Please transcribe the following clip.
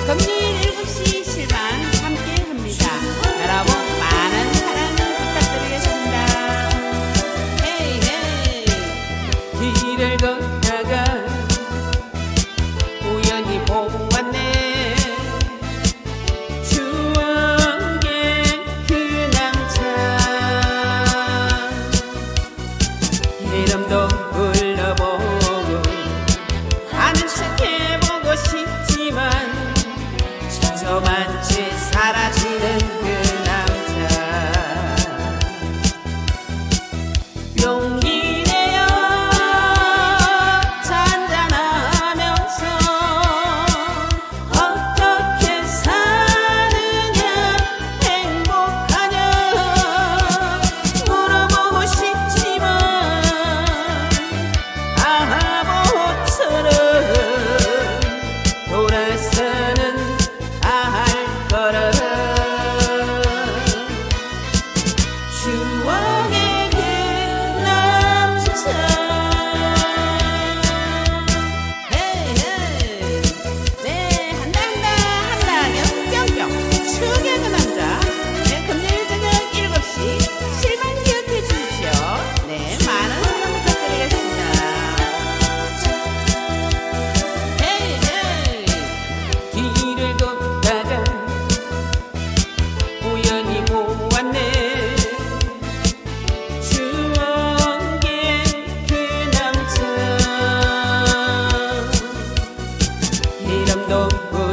금요일 7시 실방 함께 합니다. 여러분 많은 사랑 부탁드리겠습니다. 헤이 헤이. 길을 걷다가 우연히 보았네. 추억의 그 남자 이름도 불러보고 아는 척 해보고 싶지만 저만치 사라지는 그 남자. 용기 내어 잔잔하면서 어떻게 사느냐 행복하냐 물어보고 싶지만 바보처럼 돌아서는 알 거라. 추억의 그 남자. 헤이 헤이. 네, 한다 뿅뿅. 추억의 그 남자. 네, 금요일 저녁 7시 실방 기억해 주십시오. 네, 많은 사랑 부탁드리겠습니다. 헤이 헤이. 길을 걷다가 우연히 보았네. 추억의 그 남자 이름도